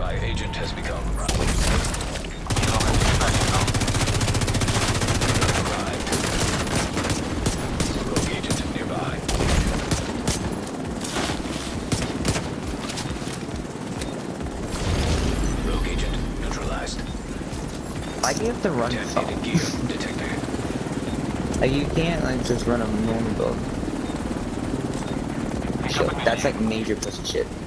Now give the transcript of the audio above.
Nearby agent has become arrived. Rogue agent nearby. Rogue agent neutralized. Why do you have to run Detonated so? gear detected. Like you can't like just run a normal build. Shit, that's like major pussy shit.